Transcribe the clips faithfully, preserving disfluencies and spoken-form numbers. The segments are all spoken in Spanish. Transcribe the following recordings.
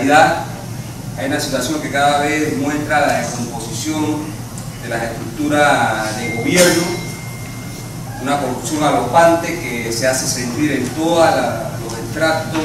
realidad hay una situación que cada vez muestra la descomposición de las estructuras de gobierno, una corrupción galopante que se hace sentir en todos los extractos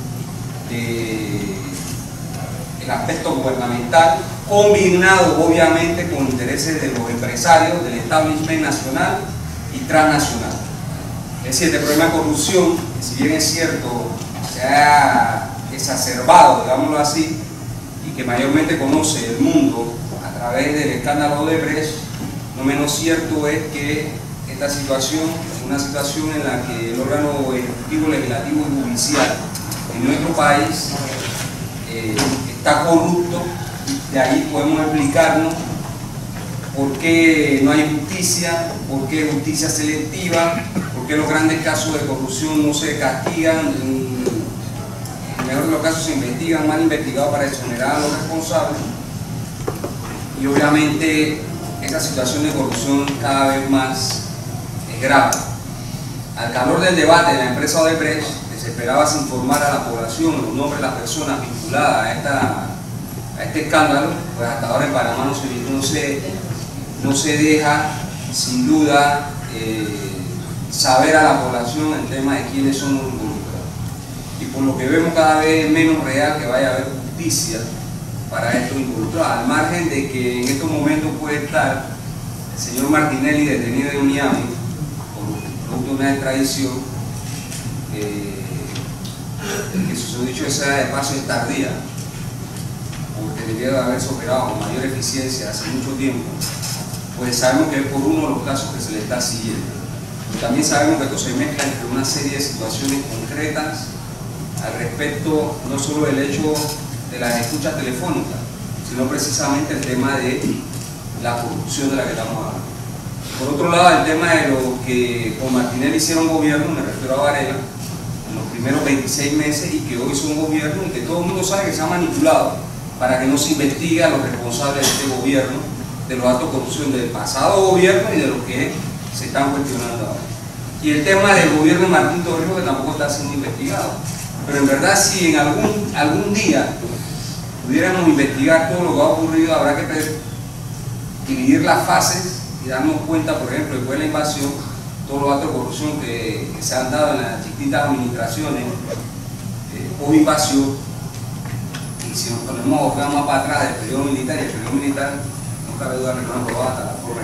del aspecto gubernamental, combinado obviamente con intereses de los empresarios, del establishment nacional y transnacional. Es decir, este problema de corrupción, que si bien es cierto, se ha exacerbado, digámoslo así, y que mayormente conoce el mundo a través del escándalo Odebrecht, no menos cierto es que esta situación es una situación en la que el órgano ejecutivo, legislativo y judicial en nuestro país eh, está corrupto. De ahí podemos explicarnos por qué no hay justicia, por qué justicia selectiva, por qué los grandes casos de corrupción no se castigan, en el mejor de los casos se investigan, mal investigados para exonerar a los responsables. Y obviamente esta situación de corrupción cada vez más es grave. Al calor del debate de la empresa Odebrecht, que se esperaba se informar a la población los nombres de las personas vinculadas a esta a este escándalo, pues hasta ahora en Panamá no se, no se, no se deja sin duda eh, saber a la población el tema de quiénes son los involucrados. Y por lo que vemos cada vez es menos real que vaya a haber justicia para estos involucrados, al margen de que en estos momentos puede estar el señor Martinelli detenido en Miami por producto de una extradición eh, que su dicho sea de paso es tardía, porque debiera de haberse operado con mayor eficiencia hace mucho tiempo, pues sabemos que es por uno de los casos que se le está siguiendo. Pero también sabemos que esto se mezcla entre una serie de situaciones concretas al respecto, no solo del hecho de las escuchas telefónicas, sino precisamente el tema de la corrupción de la que estamos hablando. Por otro lado, el tema de lo que con Martinelli hicieron gobierno, me refiero a Varela, en los primeros veintiséis meses, y que hoy son gobierno y que todo el mundo sabe que se ha manipulado para que no se investigue a los responsables de este gobierno, de los actos de corrupción del pasado gobierno y de los que se están cuestionando ahora. Y el tema del gobierno de Martín Torrijos, que tampoco está siendo investigado. Pero en verdad, si en algún, algún día pudiéramos investigar todo lo que ha ocurrido, habrá que dividir las fases y darnos cuenta, por ejemplo, después de la invasión, todos los actos de corrupción que, que se han dado en las distintas administraciones eh, post invasión. Y si nos ponemos más para atrás del periodo militar, y el periodo militar, no cabe duda que no han probado hasta la forma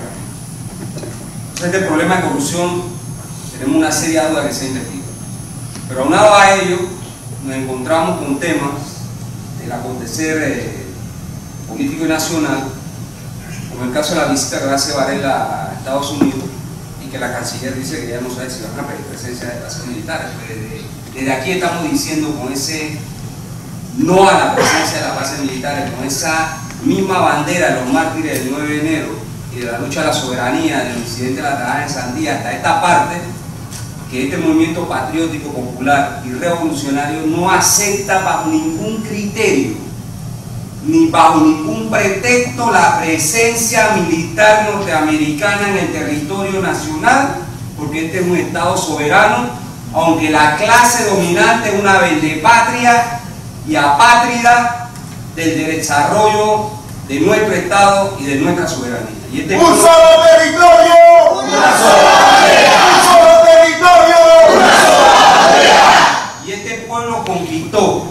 de Entonces, este problema de corrupción, tenemos una seria duda que se investiga. Pero aunado a ello, nos encontramos con temas del acontecer eh, político y nacional, como el caso de la visita que hace Varela a Estados Unidos, y que la canciller dice que ya no sabe si van a pedir presencia de bases militares. Desde, desde aquí estamos diciendo con ese no a la presencia de las bases militares, con esa misma bandera de los mártires del nueve de enero y de la lucha a la soberanía, del incidente de la Tajada en Sandía, hasta esta parte, que este movimiento patriótico, popular y revolucionario no acepta bajo ningún criterio, ni bajo ningún pretexto, la presencia militar norteamericana en el territorio nacional, porque este es un Estado soberano, aunque la clase dominante es una vendepatria y apátrida del desarrollo de nuestro Estado y de nuestra soberanía. Y este ¡Un pueblo, solo territorio! ¡Una sola bandera! ¡Un solo territorio! ¡Una sola bandera! Y este pueblo conquistó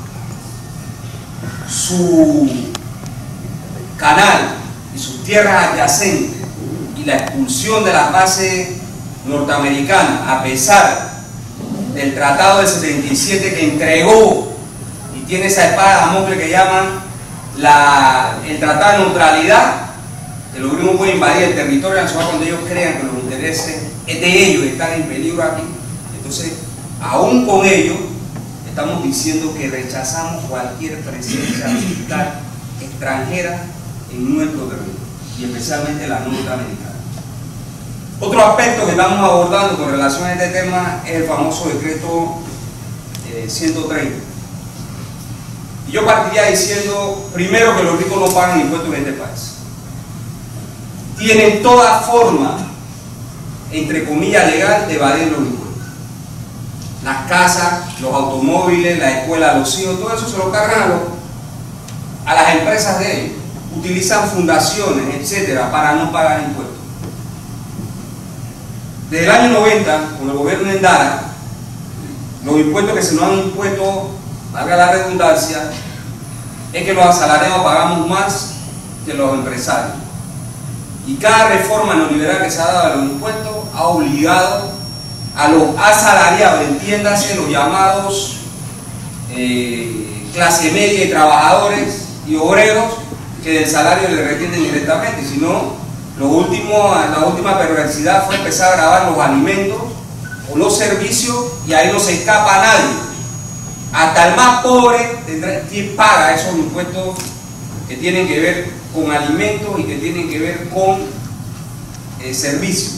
su canal y sus tierras adyacentes y la expulsión de las bases norteamericanas, a pesar del Tratado del setenta y siete que entregó y tiene esa espada de Damocles que llaman la, el Tratado de Neutralidad, que los gringos pueden invadir el territorio nacional cuando ellos crean que los intereses de ellos están en peligro aquí. Entonces, aún con ello, estamos diciendo que rechazamos cualquier presencia militar extranjera en nuestro territorio, y especialmente la norteamericana. Otro aspecto que estamos abordando con relación a este tema es el famoso decreto eh, ciento treinta. Y yo partiría diciendo, primero, que los ricos no pagan impuestos en este país. Tienen toda forma, entre comillas, legal de evadir los impuestos. las casas, los automóviles, la escuela, los hijos, todo eso se lo cargan a, los, a las empresas de ellos. Utilizan fundaciones, etcétera, para no pagar impuestos. Desde el año noventa, con el gobierno de Endara, los impuestos que se nos han impuesto, valga la redundancia, es que los asalariados pagamos más que los empresarios. Y cada reforma neoliberal que se ha dado a los impuestos ha obligado a los asalariados, entiéndase, los llamados eh, clase media y trabajadores y obreros, que del salario le retienen directamente. Si no, lo último, la última perversidad fue empezar a grabar los alimentos o los servicios, y ahí no se escapa a nadie. Hasta el más pobre tendrá quien paga esos impuestos que tienen que ver con alimentos y que tienen que ver con eh, servicios.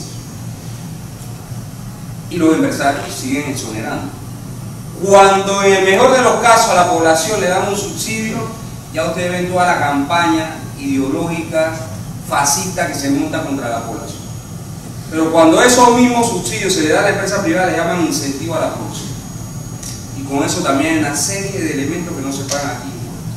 Y los empresarios siguen exonerando. Cuando en el mejor de los casos a la población le dan un subsidio, ya ustedes ven toda la campaña ideológica fascista que se monta contra la población. Pero cuando esos mismos subsidios se le da a la empresa privada, le llaman incentivo a la producción. Y con eso también hay una serie de elementos que no se pagan aquí.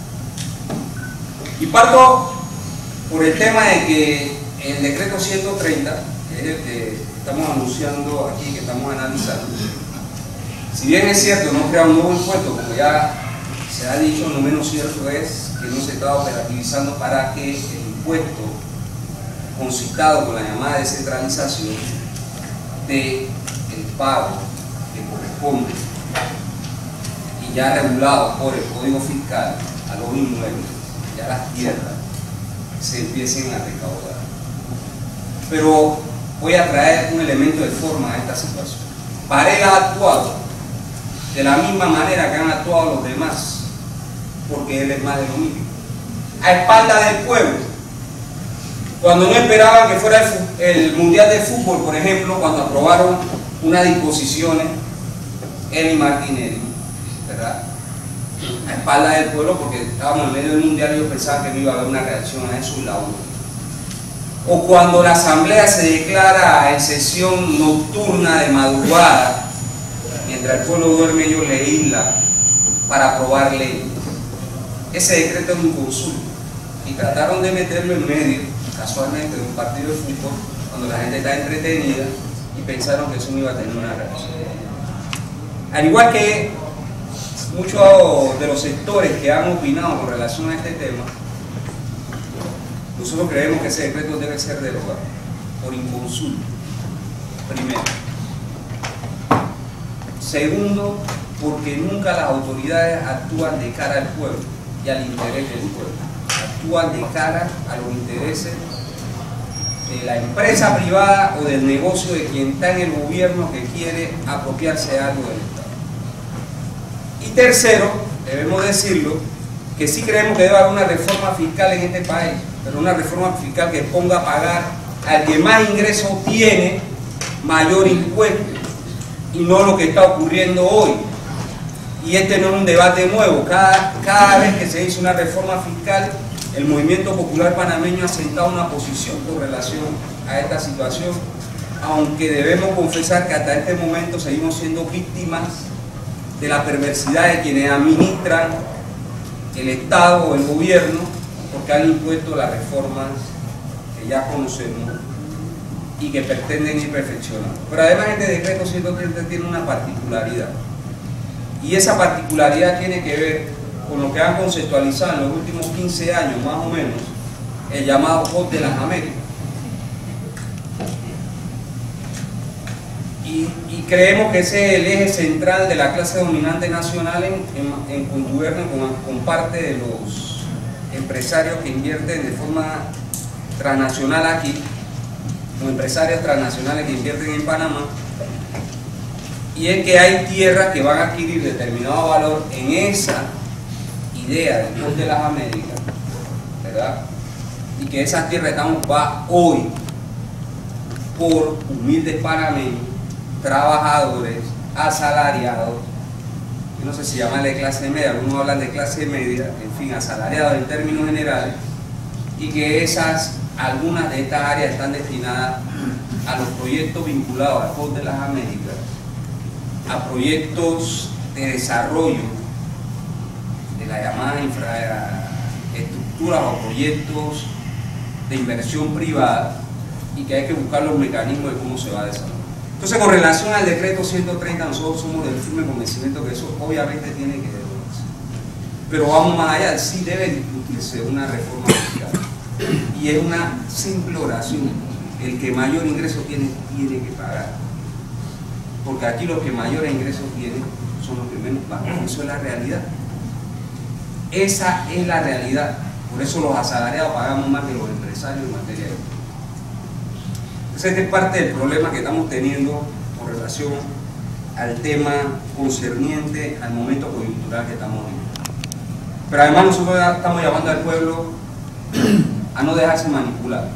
Y parto por el tema de que el decreto ciento treinta, que es el que estamos anunciando aquí, que estamos analizando, si bien es cierto, no crea un nuevo impuesto, como ya se ha dicho, lo menos cierto es que no se está operativizando para que el impuesto concitado con la llamada descentralización de el pago que corresponde y ya regulado por el Código Fiscal a los inmuebles, ya las tierras, se empiecen a recaudar. Pero voy a traer un elemento de forma a esta situación. Varela ha actuado de la misma manera que han actuado los demás, porque él es más de lo mismo, a espaldas del pueblo. Cuando no esperaban que fuera el, el Mundial de Fútbol, por ejemplo, cuando aprobaron unas disposiciones, él y Martinelli, ¿verdad?, a espaldas del pueblo, porque estábamos en medio del Mundial y yo pensaba que no iba a haber una reacción a eso y la hubo. O cuando la asamblea se declara en sesión nocturna de madrugada, mientras el pueblo duerme, ellos legislan para aprobar leyes. Ese decreto es un consulto y trataron de meterlo en medio, casualmente, de un partido de fútbol, cuando la gente está entretenida, y pensaron que eso no iba a tener una reacción. Al igual que muchos de los sectores que han opinado con relación a este tema, nosotros creemos que ese decreto debe ser derogado por inconsulto, primero. Segundo, porque nunca las autoridades actúan de cara al pueblo y al interés del pueblo. Actúan de cara a los intereses de la empresa privada o del negocio de quien está en el gobierno que quiere apropiarse de algo del Estado. Y tercero, debemos decirlo, que sí creemos que debe haber una reforma fiscal en este país, pero una reforma fiscal que ponga a pagar al que más ingresos tiene mayor impuesto, y no lo que está ocurriendo hoy. Y este no es un debate nuevo. Cada, cada vez que se hizo una reforma fiscal, el movimiento popular panameño ha sentado una posición con relación a esta situación, aunque debemos confesar que hasta este momento seguimos siendo víctimas de la perversidad de quienes administran el Estado o el gobierno, porque han impuesto las reformas que ya conocemos y que pretenden ir perfeccionando. Pero además este decreto ciento treinta tiene una particularidad, y esa particularidad tiene que ver con lo que han conceptualizado en los últimos quince años más o menos, el llamado Hub de las Américas. Y, y creemos que ese es el eje central de la clase dominante nacional en, en, en contubernio con, con parte de los empresarios que invierten de forma transnacional aquí, o empresarios transnacionales que invierten en Panamá, y es que hay tierras que van a adquirir determinado valor en esa idea del Hub de las Américas, ¿verdad? Y que esas tierras están ocupadas hoy por humildes panameños, trabajadores, asalariados, yo no sé si llamarle clase media, algunos hablan de clase media, en fin, asalariados en términos generales, y que esas, algunas de estas áreas están destinadas a los proyectos vinculados al Hub de las Américas, a proyectos de desarrollo de la llamada infraestructura o proyectos de inversión privada, y que hay que buscar los mecanismos de cómo se va a desarrollar. Entonces, con relación al decreto ciento treinta, nosotros somos del firme convencimiento que eso obviamente tiene que devolverse. Pero vamos más allá, sí debe discutirse una reforma fiscal. Y es una simple oración: el que mayor ingreso tiene, tiene que pagar. Porque aquí los que mayores ingresos tienen son los que menos pagan. Eso es la realidad. Esa es la realidad. Por eso los asalariados pagamos más que los empresarios en materia de... Ese es parte del problema que estamos teniendo con relación al tema concerniente al momento coyuntural que estamos viviendo. Pero además nosotros estamos llamando al pueblo a no dejarse manipular.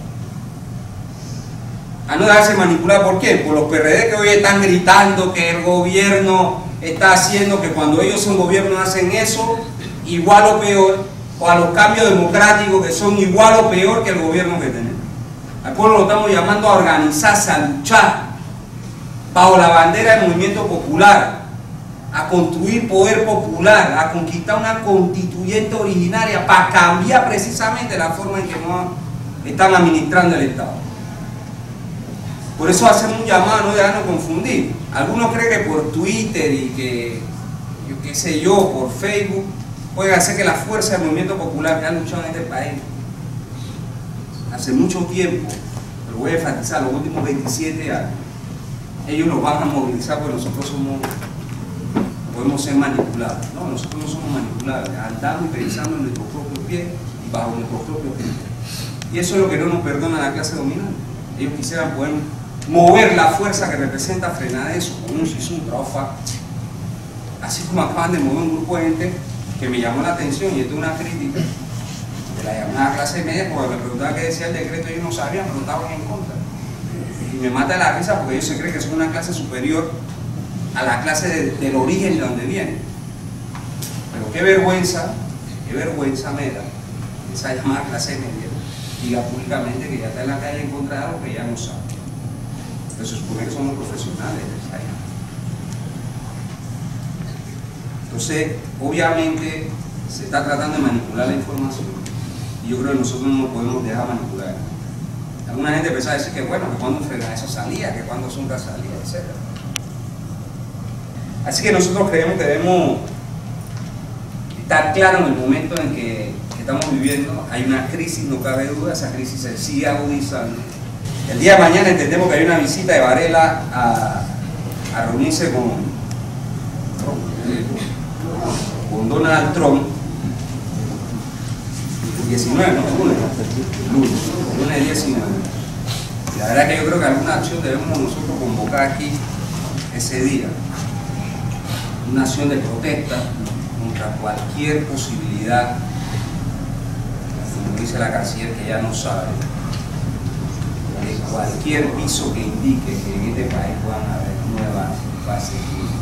A no dejarse manipular, ¿por qué? Por los P R D que hoy están gritando que el gobierno está haciendo, que cuando ellos son gobierno hacen eso, igual o peor, o a los cambios democráticos que son igual o peor que el gobierno que tenemos. Al pueblo lo estamos llamando a organizarse, a luchar bajo la bandera del movimiento popular, a construir poder popular, a conquistar una constituyente originaria para cambiar precisamente la forma en que nos están administrando el Estado. Por eso hacemos un llamado, no dejarnos confundir. Algunos creen que por Twitter y que, yo qué sé yo, por Facebook, pueden hacer que la fuerza del movimiento popular que ha luchado en este país hace mucho tiempo, pero voy a enfatizar, los últimos veintisiete años, ellos nos van a movilizar porque nosotros somos, podemos ser manipulados. No, nosotros no somos manipulables, andamos pensando en nuestros propios pies y bajo nuestros propios pies. Y eso es lo que no nos perdona la clase dominante. Ellos quisieran poder mover la fuerza que representa frenar eso con un un traufa, así como acaban de mover un grupo de gente que me llamó la atención, y esto es una crítica de la llamada clase media, porque me preguntaban qué decía el decreto, ellos no sabían, pero estaban en contra. Y me mata la risa porque ellos se creen que son una clase superior a la clase de, del origen de donde vienen. Pero qué vergüenza, qué vergüenza me da esa llamada clase media diga públicamente que ya está en la calle en contra de algo que ya no sabe. Pero se supone que somos profesionales de esa área. Entonces, obviamente se está tratando de manipular la información, y yo creo que nosotros no nos podemos dejar manipular. Alguna gente empezó a decir que bueno, que cuando frena eso salía, que cuando Zunca salía, etcétera. Así que nosotros creemos que debemos estar claros en el momento en que, que estamos viviendo. Hay una crisis, no cabe duda, esa crisis se sigue agudizando. El día de mañana entendemos que hay una visita de Varela a, a reunirse con, con Donald Trump. diecinueve, ¿no? Lunes, lunes, lunes diecinueve. La verdad es que yo creo que alguna acción debemos nosotros convocar aquí ese día. Una acción de protesta contra cualquier posibilidad, como dice la canciller, que ya no sabe, de cualquier piso que indique que en este país puedan haber nuevas bases.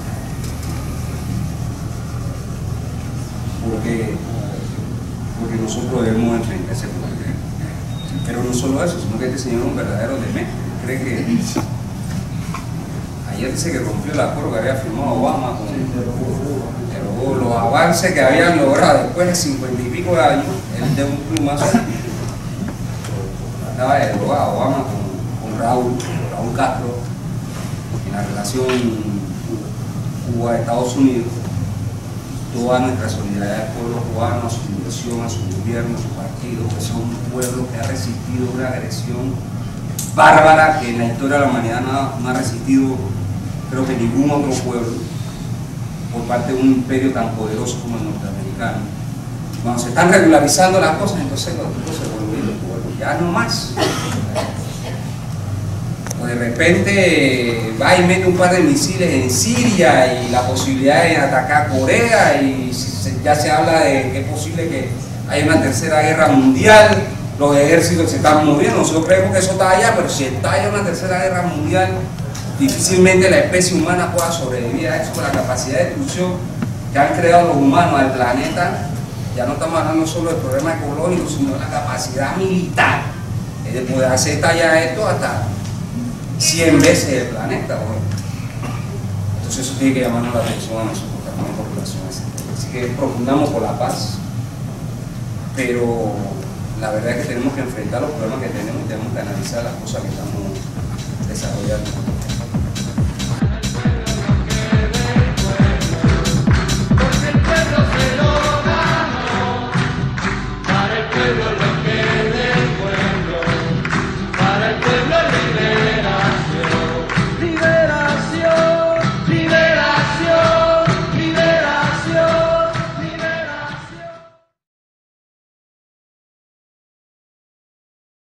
Porque porque nosotros debemos enfrentar ese problema. Pero no solo eso, sino que este señor es un verdadero demente. Cree que ayer dice que rompió el acuerdo que había firmado Obama con pero los avances que habían logrado después de cincuenta y pico de años, él de un plumazo acaba de derogar a Obama con, con Raúl, Raúl Castro, en la relación Cuba-Estados Unidos. Toda nuestra solidaridad al pueblo cubano, a su inversión, a su gobierno, a su partido, que son un pueblo que ha resistido una agresión bárbara que en la historia de la humanidad no ha, no ha resistido, creo que ningún otro pueblo, por parte de un imperio tan poderoso como el norteamericano. Cuando se están regularizando las cosas, entonces los tipos se vuelven pueblo, ya no más. O de repente va y mete un par de misiles en Siria y la posibilidad de atacar Corea, y ya se habla de que es posible que haya una tercera guerra mundial, los ejércitos se están moviendo. Nosotros creemos que eso está allá, pero si estalla una tercera guerra mundial, difícilmente la especie humana pueda sobrevivir a eso, con la capacidad de destrucción que han creado los humanos al planeta. Ya no estamos hablando solo del problema ecológico, sino de la capacidad militar de poder hacer estallar esto hasta cien veces el planeta. Bueno. Entonces eso tiene que llamarnos la atención a nosotros también por relación a ese tema. Así que propugnamos por la paz, pero la verdad es que tenemos que enfrentar los problemas que tenemos y tenemos que analizar las cosas que estamos desarrollando.